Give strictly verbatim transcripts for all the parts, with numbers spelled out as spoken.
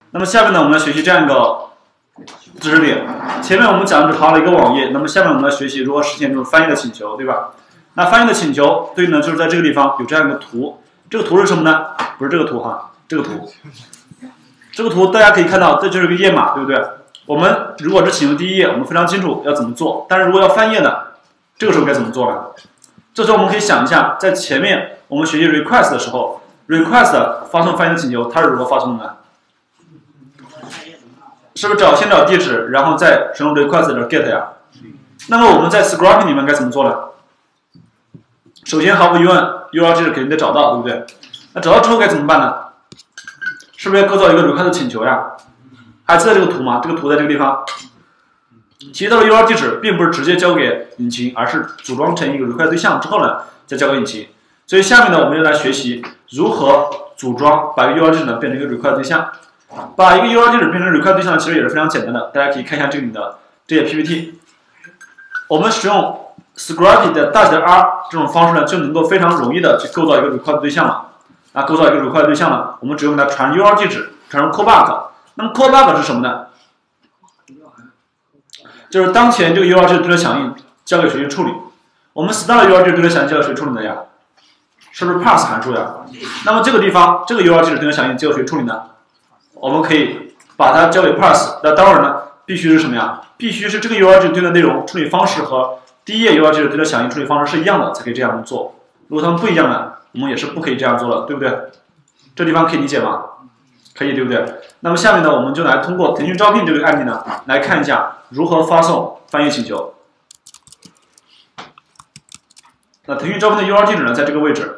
那么下面呢，我们来学习这样一个知识点。前面我们讲只爬了一个网页，那么下面我们来学习如何实现这种翻译的请求，对吧？那翻译的请求对应呢，就是在这个地方有这样一个图，这个图是什么呢？不是这个图哈，这个图，这个图大家可以看到，这就是个页码，对不对？我们如果是请求第一页，我们非常清楚要怎么做，但是如果要翻页呢，这个时候该怎么做呢？这时候我们可以想一下，在前面我们学习 request 的时候 ，request 发送翻译的请求，它是如何发送的呢？是不是找先找地址，然后再使用 request 的 get 呀？那么我们在 scraping 里面该怎么做呢？首先毫无疑问 ，U R L 地址肯定得找到，对不对？那找到之后该怎么办呢？是不是要构造一个 request 请求呀？还记得这个图吗？这个图在这个地方。提到的 U R L 地址并不是直接交给引擎，而是组装成一个 request 对象之后呢，再交给引擎。所以下面呢，我们就来学习如何组装把一个 U R L 地址呢变成一个 request 对象。把一个 U R L 地址变成 request 对象其实也是非常简单的，大家可以看一下这里的这些 P P T。我们使用 scraping 的大写的 R 这种方式呢，就能够非常容易的去构造一个 request 对象了。那构造一个 request 对象呢，我们只用给它传 U R L 地址，传入 callback。那么 callback 是什么呢？就是当前这个 U R L 地址对的响应交给谁去处理？我们 start U R L 地址对的响应交给谁处理的呀？是不是 pass 函数呀？那么这个地方这个 U R L 地址对的响应交给谁处理呢？我们可以把它交给 pass。那当然呢，必须是什么呀？必须是这个 U R L 地址对的内容处理方式和第一页 U R L 地址对的响应处理方式是一样的，才可以这样做。如果它们不一样呢，我们也是不可以这样做的，对不对？这地方可以理解吗？可以，对不对？那么下面呢，我们就来通过腾讯招聘这个案例呢，来看一下如何发送翻译请求。那腾讯招聘的 U R L 地址呢，在这个位置。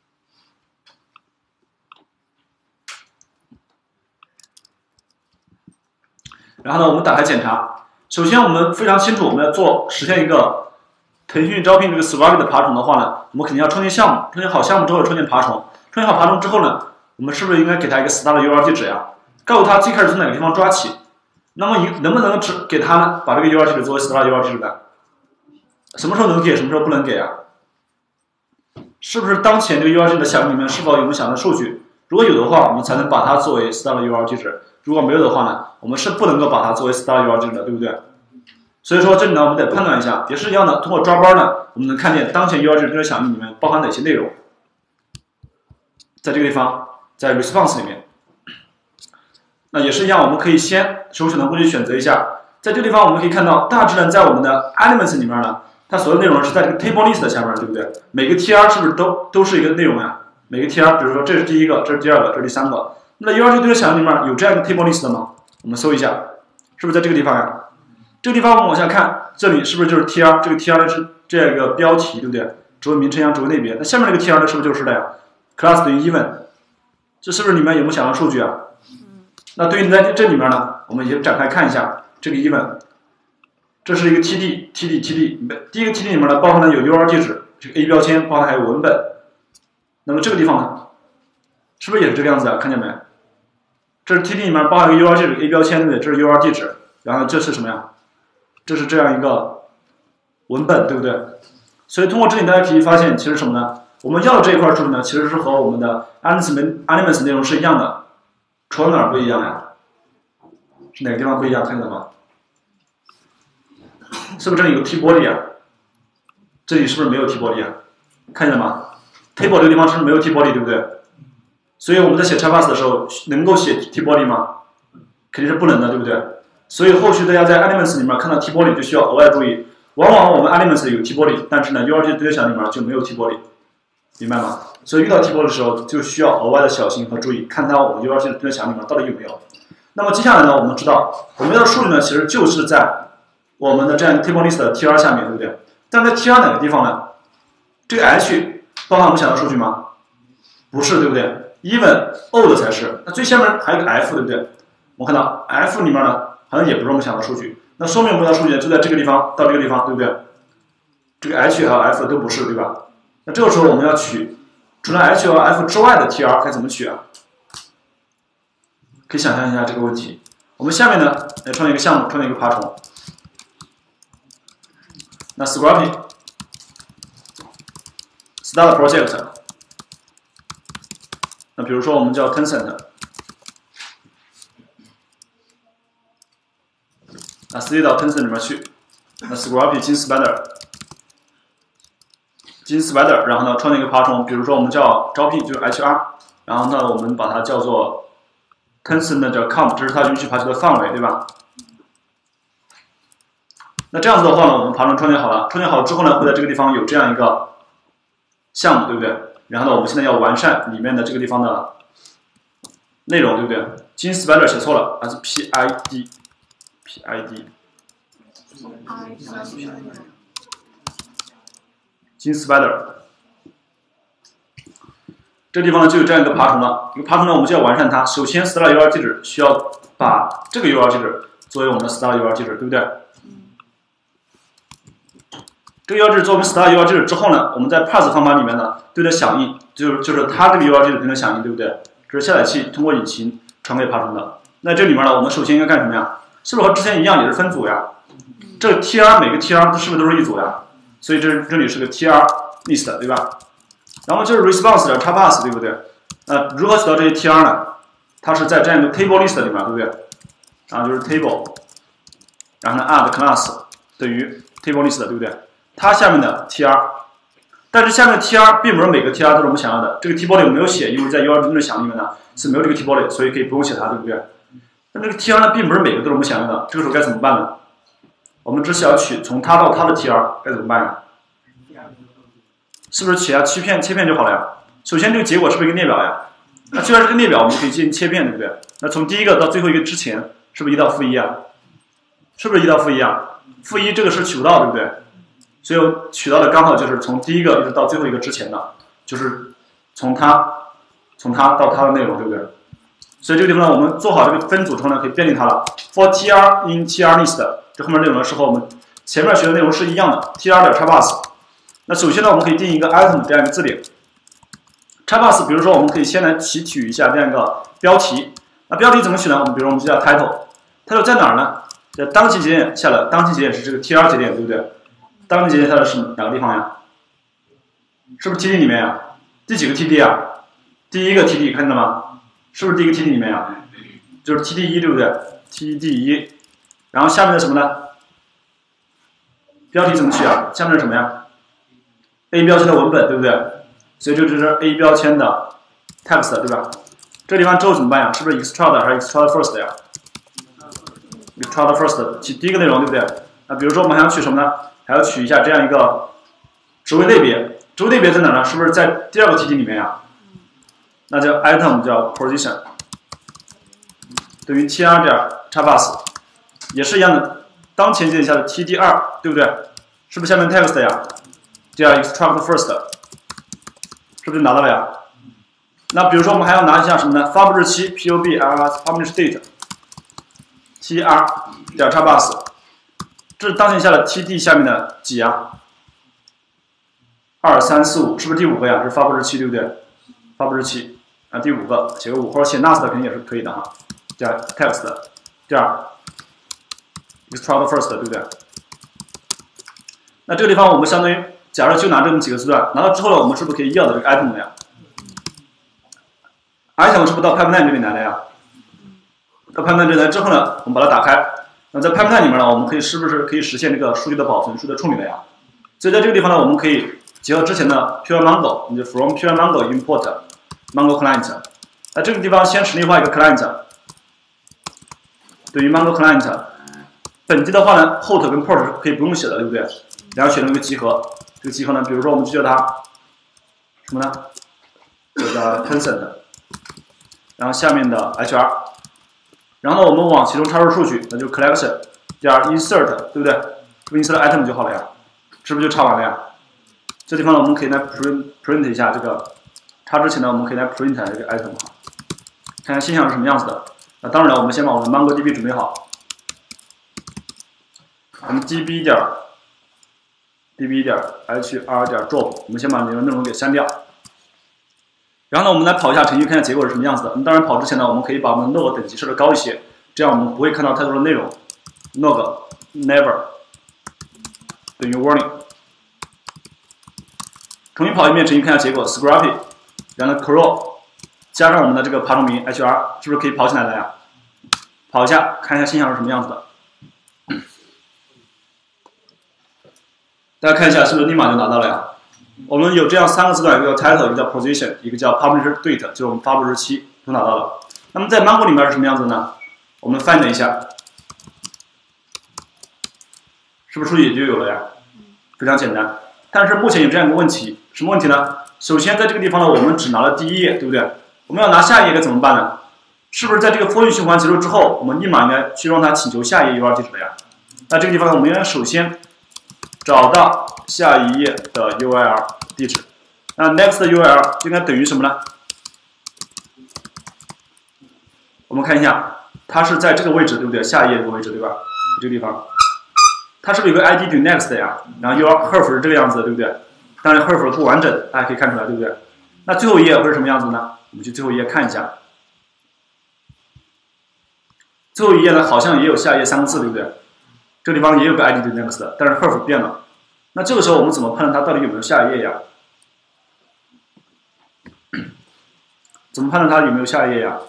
然后呢，我们打开检查。首先，我们非常清楚，我们要做实现一个腾讯招聘这个 scraping 的爬虫的话呢，我们肯定要创建项目，创建好项目之后创建爬虫，创建好爬虫之后呢，我们是不是应该给它一个 start 的 U R L 地址呀？告诉他最开始从哪个地方抓起。那么你能不能只给他呢？把这个 U R L 地址作为 start U R L 地址呢？什么时候能给，什么时候不能给啊？是不是当前这个 U R L 地址的响应里面是否有我们想要的数据？如果有的话，我们才能把它作为 start U R L 地址。如果没有的话呢，我们是不能够把它作为 start U R L 地址的，对不对？所以说这里呢，我们得判断一下，也是一样的。通过抓包呢，我们能看见当前 U R L 地址的响应里面包含哪些内容。在这个地方，在 response 里面，那也是一样，我们可以先首选的过去选择一下。在这个地方，我们可以看到，大致呢，在我们的 elements 里面呢，它所有内容是在这个 table list 下面，对不对？每个 T R 是不是都都是一个内容呀？每个 T R， 比如说这是第一个，这是第二个，这是第三个。那 U R L 对的响应里面有这样一个 table list 的吗？我们搜一下，是不是在这个地方呀？这个地方我们往下看，这里是不是就是 T R？ 这个 T R 呢是这样一个标题，对不对？主谓名称呀，主谓类别。那下面这个 T R 呢，是不是就是的呀 ？class 等于 even， 这是不是里面有没有想要数据啊？那对应在这里面呢，我们也展开看一下这个 even， 这是一个 td，td，td， 第一个 td 里面呢包含了有 U R L 地址，这个 a 标签，包含还有文本。那么这个地方呢，是不是也是这个样子啊？看见没？这是 T D 里面包含一个 U R L 地址 A 标签，对不对？这是 U R L 地址，然后这是什么呀？这是这样一个文本，对不对？所以通过这里大家可以发现，其实什么呢？我们要的这一块数据呢，其实是和我们的 elements 内容是一样的，除了哪儿不一样呀？是哪个地方不一样？看见了吗？是不是这里有 T 玻璃啊？这里是不是没有 T 玻璃啊？看见了吗 ？table 这个地方是不是没有 T 玻璃，对不对？所以我们在写 Java 的时候，能够写 T 玻璃吗？肯定是不能的，对不对？所以后续大家在 elements 里面看到 T 玻璃就需要额外注意。往往我们 elements 里有 T 玻璃，但是呢 U R L 对对象里面就没有 T 玻璃，明白吗？所以遇到 T 玻璃的时候，就需要额外的小心和注意，看它我们 U R L 对对象里面到底有没有。那么接下来呢，我们知道我们要的数据呢，其实就是在我们的这样一个 table list 的 T R 下面，对不对？但在 T R 哪个地方呢？这个 H 包含我们想要的数据吗？不是，对不对？even old 才是，那最下面还有个 f， 对不对？我看到 f 里面呢，好像也不是我们想要的数据，那说明我们要的数据就在这个地方到这个地方，对不对？这个 h 还有 f 都不是，对吧？那这个时候我们要取除了 h 和 f 之外的 T R 该怎么取啊？可以想象一下这个问题。我们下面呢来创建一个项目，创建一个爬虫。那 scraping start project。那比如说我们叫 Tencent， 那 cd 到 Tencent 里面去，那 Scrappy 进 Spider， 进 Spider， 然后呢创建一个爬虫，比如说我们叫招聘就是 H R， 然后呢我们把它叫做 Tencent 的叫 comp， 这是它允许爬虫的范围，对吧？那这样子的话呢，我们爬虫创建好了，创建好之后呢，会在这个地方有这样一个项目，对不对？然后呢，我们现在要完善里面的这个地方的内容，对不对？进 Spider 写错了，还是 P I D，P I D。进 Spider， 这个地方呢就有这样一个爬虫了。一个爬虫呢，我们就要完善它。首先 ，Style U R 机制需要把这个 U R 机制作为我们的 Style U R 机制，对不对？这个 U R 机制作为 Style U R 机制之后呢，我们在 Parse 方法里面呢对它响应，就是就是它这个 U R 机制对它响应，对不对？这是下载器通过引擎传给爬虫的。那这里面呢，我们首先应该干什么呀？是不是和之前一样也是分组呀？这个 T R 每个 T R 是不是都是一组呀？所以这这里是个 T R list， 对吧？然后就是 response 点 xpath， 对不对？呃，如何取到这些 T R 呢？它是在这样一个 table list 里面，对不对？然后就是 table， 然后呢 add class 等于 table list， 对不对？它下面的 T R， 但是下面的 T R 并不是每个 T R 都是我们想要的。这个 table 里我没有写，因为在 U R 真正响里面呢是没有这个 table 里，所以可以不用写它，对不对？但这个 T R 呢，并不是每个都是我们想要的。这个时候该怎么办呢？我们只需要取从它到它的 T R， 该怎么办呀？是不是取下切片切片就好了呀？首先这个结果是不是一个列表呀？那既然是个列表，我们可以进行切片，对不对？那从第一个到最后一个之前，是不是一到负一啊？是不是一到负一啊？负一这个是取不到，对不对？所以我取到的刚好就是从第一个一直到最后一个之前的，就是从它从它到它的内容，对不对？所以这个地方呢，我们做好这个分组之后呢，可以便利它了。For T R in T R list， 这后面内容呢是和我们前面学的内容是一样的。T R 点 xpath。那首先呢，我们可以定一个 item 这样一个字典。xpath， 比如说我们可以先来提取一下这样一个标题。那标题怎么取呢？我们比如说我们就叫 title。title 在哪儿呢？在当期节点下的当期节点是这个 T R 节点，对不对？当期节点下的是哪个地方呀？是不是 T D 里面呀？第几个 T D 啊？第一个 T D 看见了吗？是不是第一个 T D 里面呀？就是 T D 一，对不对 ？T D 一，然后下面的什么呢？标题怎么取啊？下面是什么呀 ？A 标签的文本，对不对？所以这就是 A 标签的 text， 对吧？这地方之后怎么办呀？是不是 extract 还是 extract first 呀 ？extract first 取第一个内容，对不对？那比如说我们还要取什么呢？还要取一下这样一个职位类别，职位类别在哪呢？是不是在第二个 T D 里面呀？那叫 item 叫 position 等于 T R 点 xpath， 也是一样的，当前节点下的 T D 二，对不对？是不是下面 text 呀？第二 extract first， 是不是拿到了呀？那比如说我们还要拿一下什么呢？发布日期 P U B R S publish date T R 点 xpath， 这是当前下的 T D 下面的几呀？二三四五，是不是第五个呀？这是发布日期，对不对？发布日期啊，第五个写个五，或者写 last 肯定也是可以的哈。加 text， 第二 extract first， 对不对？那这个地方我们相当于，假如就拿这么几个字段，拿到之后呢，我们是不是可以要的这个 item 了呀 ？item 是不是到 pipeline 这里来了呀？到 pipeline 这里来之后呢，我们把它打开。那在 pipeline 里面呢，我们可以是不是可以实现这个数据的保存、数据的处理了呀？所以在这个地方呢，我们可以结合之前的 pure mongo， 我们就 from pure mongo import mongo client。那这个地方先实例化一个 client， 等于 mongo client。本地的话呢 ，host 跟 port 可以不用写的，对不对？然后选成一个集合，这个集合呢，比如说我们就叫它什么呢？就叫 Tencent， 然后下面的 H R， 然后呢，我们往其中插入数据，那就 collection 点 insert， 对不对？这个 insert item 就好了呀，是不是就插完了呀？这地方呢，我们可以来 print print 一下这个，插之前呢，我们可以来 print 这个 item 哈，看看信箱是什么样子的。那当然了，我们先把我们的 MongoDB 准备好。我们 db 点 db 点 hr 点 drop， 我们先把里面内容给删掉。然后呢，我们来跑一下程序，看看结果是什么样子的。那当然跑之前呢，我们可以把我们 log 等级设的高一些，这样我们不会看到太多的内容。log never 等于 warning。重新跑一遍程序，看一下结果 ，Scrappy， 然后 crawl 加上我们的这个爬虫名 H R， 是不是可以跑起来了呀？跑一下，看一下信箱是什么样子的。 大家看一下是不是立马就拿到了呀？我们有这样三个字段，一个叫 title， 一个叫 position， 一个叫 publisher date， 就是我们发布日期都拿到了。那么在 Mongo 里面是什么样子呢？我们 find 一下，是不是数据也就有了呀？非常简单。但是目前有这样一个问题，什么问题呢？首先在这个地方呢，我们只拿了第一页，对不对？我们要拿下一页该怎么办呢？是不是在这个 for 循环结束之后，我们立马应该去让它请求下一页 U R 地址的呀？那这个地方呢，我们应该首先找到下一页的 U R L 地址。那 next U R L 应该等于什么呢？我们看一下，它是在这个位置，对不对？下一页这个位置，对吧？这个地方，它是不是有个 I D 等于 next 的呀？然后 U R herf 是这个样子的，对不对？当然 herf 不完整，大家可以看出来，对不对？那最后一页会是什么样子呢？我们去最后一页看一下。最后一页呢，好像也有下一页三个字，对不对？这个地方也有个 I D 等于 next 的，但是 herf 变了。那这个时候我们怎么判断它到底有没有下一页呀？怎么判断它有没有下一页呀？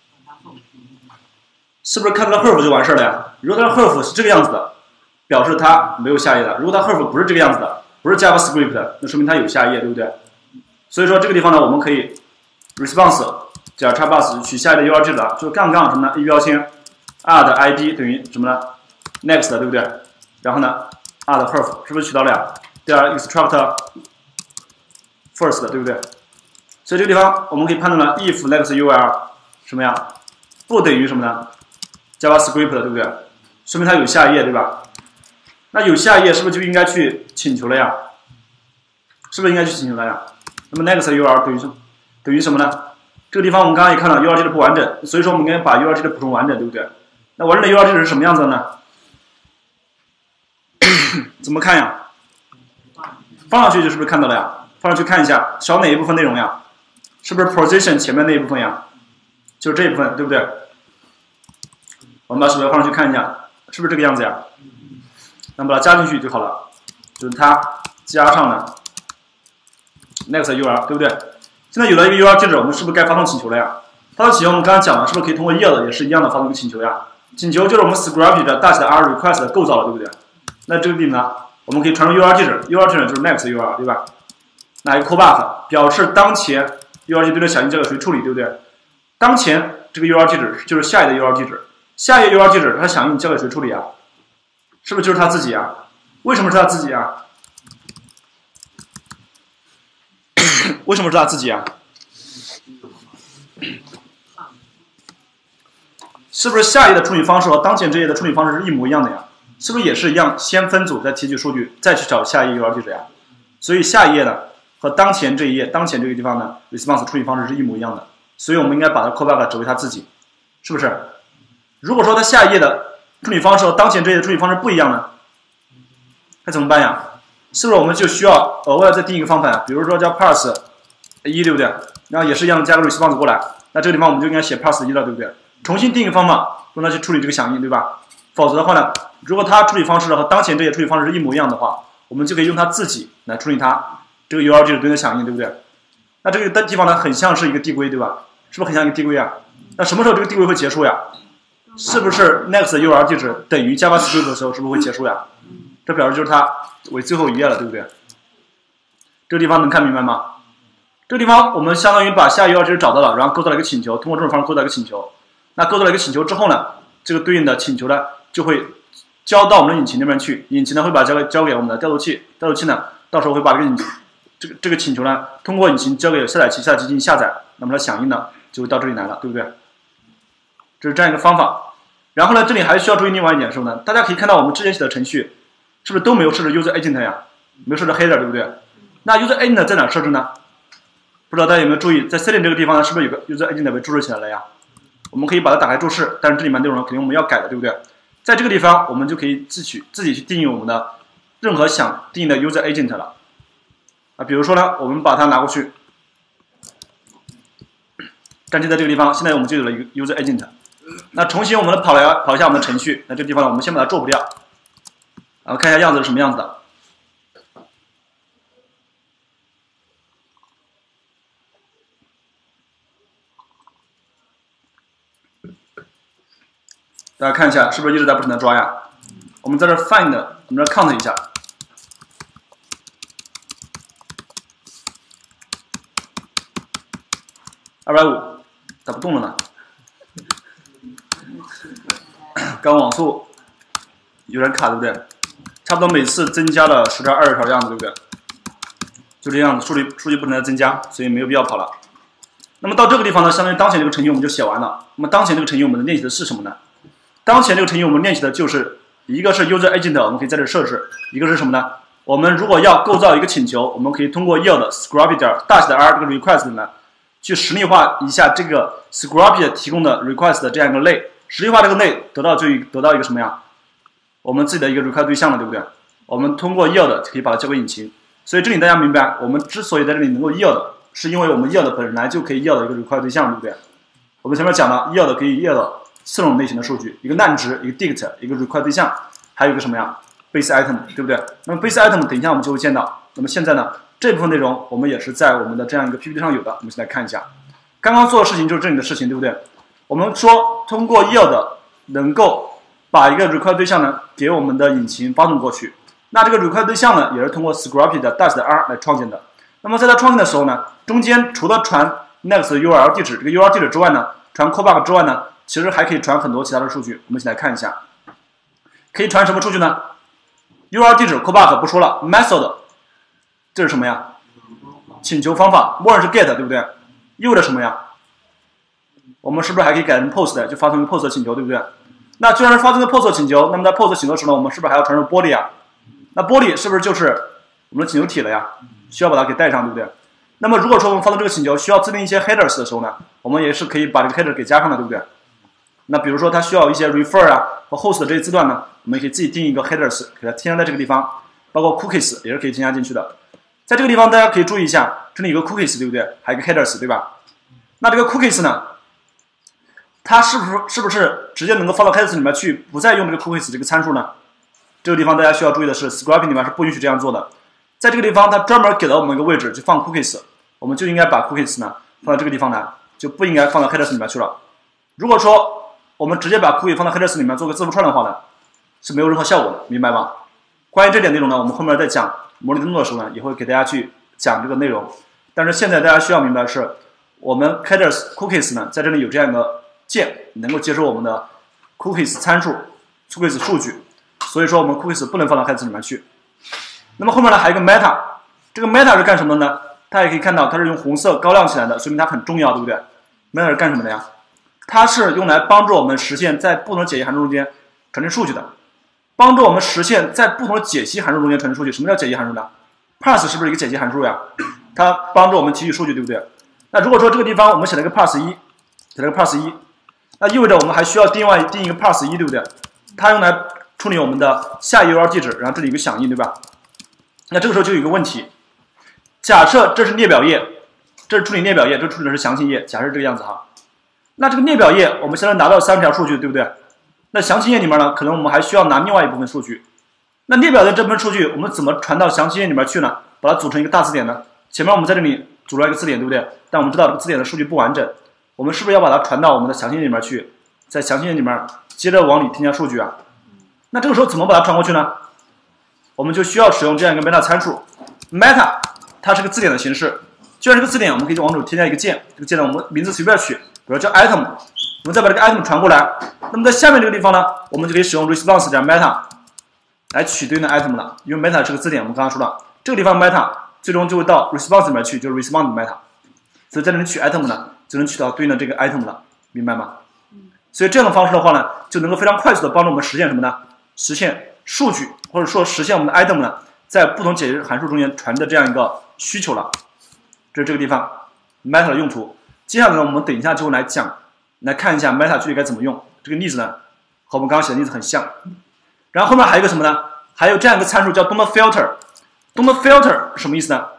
是不是看到 herf 就完事儿了呀？如果它的 herf 是这个样子的，表示它没有下一页的；如果它 herf 不是这个样子的，不是 JavaScript 的，那说明它有下一页，对不对？所以说这个地方呢，我们可以 response 加 xpath 取下一页的 U R 地址了，就杠杠什么呢 ？A 标签 add I D 等于什么呢 ？next 对不对？然后呢 add herf 是不是取到了呀？第二 extract first 对不对？所以这个地方我们可以判断了 if next U R L 什么呀？不等于什么呢 ？JavaScript 对不对？说明它有下一页对吧？那有下一页是不是就应该去请求了呀？是不是应该去请求了呀？那么 next U R L 等于什么？等于什么呢？这个地方我们刚刚也看到 U R 地址不完整，所以说我们应该把 U R 地址补充完整，对不对？那完整的 U R 地址是什么样子的呢？怎么看呀？放上去就是不是看到了呀？放上去看一下，小哪一部分内容呀？是不是 position 前面那一部分呀？就是这一部分，对不对？我们把鼠标放上去看一下，是不是这个样子呀？那么把它加进去就好了，就是它加上了 next U R L， 对不对？现在有了一个 U R L 地址，我们是不是该发动请求了呀？发动请求我们刚刚讲了，是不是可以通过 yield 也是一样的发动一个请求呀？请求就是我们 Scrapy 的大写的 R request 的构造了，对不对？那这个地方呢，我们可以传入 U R L 地址 ，U R L 地址就是 next U R L， 对吧？拿一个 callback 表示当前 U R L 地址的响应交给谁处理，对不对？当前这个 U R L 地址就是下一页的 U R L 地址，下一页 U R L 地址它响应交给谁处理啊？是不是就是他自己啊？为什么是他自己啊？为什么是他自己啊？是不是下一页的处理方式和当前这页的处理方式是一模一样的呀？是不是也是一样，先分组再提取数据，再去找下一页 U R L 地址呀？所以下一页呢和当前这一页、当前这个地方呢 response 处理方式是一模一样的，所以我们应该把它 callback 指为他自己，是不是？如果说它下一页的处理方式和当前这一页的处理方式不一样呢，该怎么办呀？是不是我们就需要额外再定一个方法呀？比如说叫 parse 一，对不对？然后也是一样加个 response 过来，那这个地方我们就应该写 parse 一了，对不对？重新定一个方法让它去处理这个响应，对吧？否则的话呢，如果它处理方式和当前这些处理方式是一模一样的话，我们就可以用它自己来处理它这个 U R L 地址对应的响应，对不对？那这个地方呢，很像是一个递归，对吧？是不是很像一个递归啊？那什么时候这个递归会结束呀？是不是 next U R L 地址等于 JavaScript 的时候，是不是会结束呀？这表示就是它为最后一页了，对不对？这个地方能看明白吗？这个地方我们相当于把下一页 U R L 地址找到了，然后构造了一个请求，通过这种方式构造一个请求。那构造了一个请求之后呢，这个对应的请求呢就会交到我们的引擎那边去，引擎呢会把交给交给我们的调度器，调度器呢到时候会把这个引这个这个请求呢通过引擎交给下载器，下载器进行下载，那么它响应呢就会到这里来了，对不对？这是这样一个方法。然后呢，这里还需要注意另外一点是什么呢？大家可以看到我们之前写的程序是不是都没有设置 user agent 呀？没有设置 header， 对不对？那 user agent 在哪设置呢？不知道大家有没有注意，在 setting 这个地方呢，是不是有个 user agent 被注释起来了呀？我们可以把它打开注释，但是这里面内容肯定我们要改的，对不对？在这个地方，我们就可以自取自己去定义我们的任何想定义的 user agent 了。啊，比如说呢，我们把它拿过去，粘贴在这个地方，现在我们就有了一个 user agent。那重新我们跑来跑一下我们的程序，那这个地方呢，我们先把它做不掉，然后看一下样子是什么样子的。大家看一下，是不是一直在不停的抓呀？我们在这 find， 我们这 count 一下， 二百五，咋不动了呢？刚网速有点卡，对不对？差不多每次增加了十条、二十条的样子，对不对？就这样子，数据数据不停的增加，所以没有必要跑了。那么到这个地方呢，相当于当前这个程序我们就写完了。那么当前这个程序我们练习的是什么呢？当前这个程序我们练习的就是一个是 user agent， 我们可以在这设置；一个是什么呢？我们如果要构造一个请求，我们可以通过 yield scrubby 点大写的 r 这个 request 呢，去实例化一下这个 scrubby 提供的 request 的这样一个类，实例化这个类得到就得到一个什么呀？我们自己的一个 request 对象了，对不对？我们通过 yield 可以把它交给引擎。所以这里大家明白，我们之所以在这里能够 yield， 是因为我们 yield 本来就可以 yield 一个 request 对象，对不对？我们前面讲了 yield 可以 yield 四种类型的数据，一个难值，一个 dict， 一个 request 对象，还有一个什么呀 ？base item， 对不对？那么 base item 等一下我们就会见到。那么现在呢，这部分内容我们也是在我们的这样一个 P P T 上有的。我们先来看一下，刚刚做的事情就是这里的事情，对不对？我们说通过 yield 能够把一个 request 对象呢给我们的引擎发送过去。那这个 request 对象呢，也是通过 scrubby 的 dash 的 r 来创建的。那么在它创建的时候呢，中间除了传 next 的 U R L 地址，这个 U R L 地址之外呢，传 callback 之外呢，其实还可以传很多其他的数据。我们一起来看一下，可以传什么数据呢 ？U R L 地址 callback 不说了 ，method 这是什么呀？请求方法，默认是 get， 对不对？意味着什么呀？我们是不是还可以改成 post， 就发送一个 post 的请求，对不对？那既然是发送一个 post 的请求，那么在 post 请求的时候呢，我们是不是还要传入 body 啊？那 body 是不是就是我们的请求体了呀？需要把它给带上，对不对？那么如果说我们发送这个请求需要自定一些 headers 的时候呢，我们也是可以把这个 header 给加上的，对不对？那比如说它需要一些 refer 啊和 host 的这些字段呢，我们也可以自己定一个 headers 给它添加在这个地方，包括 cookies 也是可以添加进去的。在这个地方大家可以注意一下，这里有个 cookies， 对不对？还有一个 headers， 对吧？那这个 cookies 呢，它是不是是不是直接能够放到 headers 里面去，不再用这个 cookies 这个参数呢？这个地方大家需要注意的是 ，Scrubby 里面是不允许这样做的。在这个地方，它专门给了我们一个位置，就放 cookies， 我们就应该把 cookies 呢放到这个地方来，就不应该放到 headers 里面去了。如果说我们直接把 cookie 放到 headers 里面做个字符串的话呢，是没有任何效果的，明白吗？关于这点内容呢，我们后面在讲模拟登录的时候呢，也会给大家去讲这个内容。但是现在大家需要明白的是，我们 headers cookies 呢，在这里有这样一个键，能够接收我们的 cookies 参数、cookies 数据。所以说我们 cookies 不能放到 headers 里面去。那么后面呢还有一个 meta， 这个 meta 是干什么的呢？大家也可以看到它是用红色高亮起来的，说明它很重要，对不对 ？meta 是干什么的呀？它是用来帮助我们实现在不同的解析函数中间传递数据的，帮助我们实现在不同的解析函数中间传递数据。什么叫解析函数呢 ？parse 是不是一个解析函数呀？它帮助我们提取数据，对不对？那如果说这个地方我们写了一个 parse 一，写了个 parse 一，那意味着我们还需要另外定一个 parse 一，对不对？它用来处理我们的下一 U R L 地址，然后这里有个响应，对吧？那这个时候就有一个问题，假设这是列表页，这是处理列表页，这处理的是详情页，假设这个样子哈。那这个列表页我们现在拿到三十条数据，对不对？那详情页里面呢，可能我们还需要拿另外一部分数据。那列表的这部分数据我们怎么传到详情页里面去呢？把它组成一个大字典呢？前面我们在这里组了一个字典，对不对？但我们知道这个字典的数据不完整，我们是不是要把它传到我们的详情页里面去，在详情页里面接着往里添加数据啊？那这个时候怎么把它传过去呢？我们就需要使用这样一个 meta 参数 ，meta 它是个字典的形式。既然是个字典，我们可以往里添加一个键，这个键呢我们名字随便取，比如叫 item， 我们再把这个 item 传过来。那么在下面这个地方呢，我们就可以使用 response 点 meta 来取对应的 item 了。因为 meta 是个字典，我们刚刚说了，这个地方 meta 最终就会到 response 里面去，就是 response meta。所以在这里取 item 呢，就能取到对应的这个 item 了，明白吗？所以这样的方式的话呢，就能够非常快速的帮助我们实现什么呢？实现数据，或者说实现我们的 item 呢，在不同解析函数中间传的这样一个需求了。这是这个地方 meta 的用途。接下来呢，我们等一下就会来讲，来看一下 meta 具体该怎么用。这个例子呢，和我们刚刚写的例子很像。然后后面还有一个什么呢？还有这样一个参数叫 don't filter。don't filter 是什么意思呢？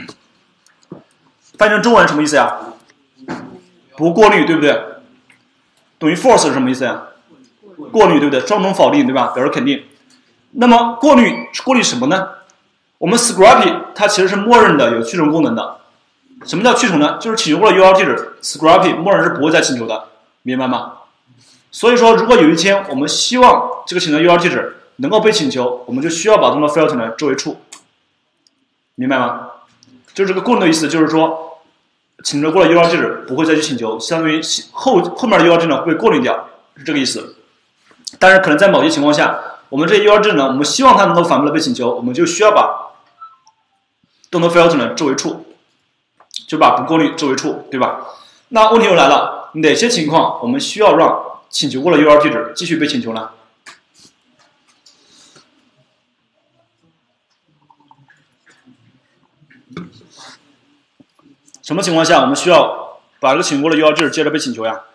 翻译成中文什么意思呀？不过滤，对不对？等于 false 是什么意思呀？过滤，对不对？双重否定，对吧？表示肯定。那么过滤是过滤什么呢？我们 Scrubby 它其实是默认的有去重功能的。什么叫去重呢？就是请求过的 U R L 地址 ，Scrubby 默认是不会再请求的，明白吗？所以说，如果有一天我们希望这个请求 U R L 地址能够被请求，我们就需要把它们 filter 呢作为 true， 明白吗？就是这个功能的意思，就是说请求过了 U R 地址不会再去请求，相当于后后面的 U R 地址呢会被过滤掉，是这个意思。但是可能在某些情况下，我们这些 U R 地址呢，我们希望它能够反复的被请求，我们就需要把 don't filter 呢置为 true， 就把不过滤置为 true， 对吧？那问题又来了，哪些情况我们需要让请求过了 U R 地址继续被请求呢？什么情况下我们需要把这个请求过的 U R 地址接着被请求呀？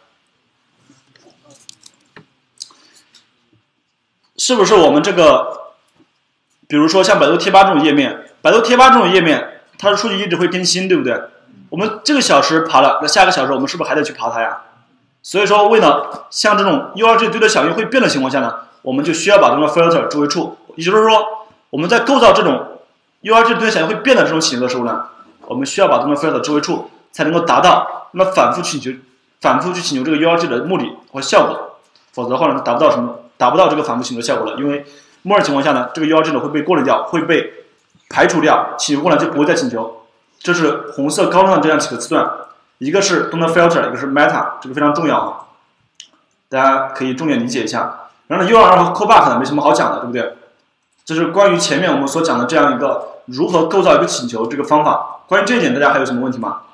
是不是我们这个，比如说像百度贴吧这种页面，百度贴吧这种页面，它的数据一直会更新，对不对？我们这个小时爬了，那下个小时我们是不是还得去爬它呀？所以说，为了像这种 U R 地址对的响应会变的情况下呢，我们就需要把这个 filter 置为 true， 也就是说，我们在构造这种 U R 地址对的响应会变的这种请求的时候呢，我们需要把这个 filter 置为 true， 才能够达到那么反复请求、反复去请求这个 U R 地址的目的和效果，否则的话呢，达不到什么。达不到这个反复请求的效果了，因为默认情况下呢，这个 U R 地址会被过滤掉，会被排除掉，请求过来就不会再请求。这是红色高上这样几个字段，一个是 don't filter， 一个是 meta， 这个非常重要啊，大家可以重点理解一下。然后呢 ，U R 和 callback 呢没什么好讲的，对不对？这是关于前面我们所讲的这样一个如何构造一个请求这个方法。关于这一点，大家还有什么问题吗？